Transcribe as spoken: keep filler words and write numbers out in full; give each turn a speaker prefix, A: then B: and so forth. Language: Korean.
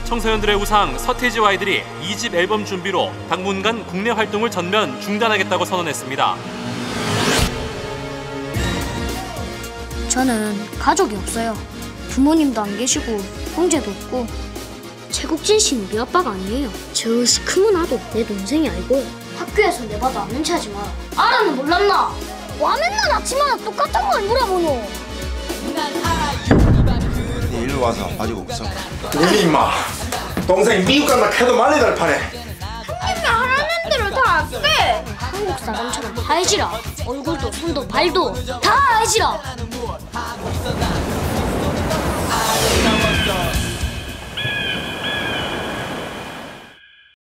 A: 청소년들의 우상 서태지 와이들이 이 집 앨범 준비로 당분간 국내 활동을 전면 중단하겠다고 선언했습니다.
B: 저는 가족이 없어요. 부모님도 안 계시고 형제도 없고. 최국진 씨는 우리 아빠가 아니에요. 저 시커먼 아도 내 동생이 알고. 학교에서 내 봐도 안 눈치하지 마라. 알아는 몰랐나? 와 맨날 아침마다 똑같은 걸 물어보노.
C: 네 일로 와서 가지고 없어. 우리 임마 동생이 미국 간다 해도 말리달 판에.
B: 형님이 하라는 대로 다 안 돼. 한국 사람처럼 다 해지라. 얼굴도 손도 발도 다 해지라.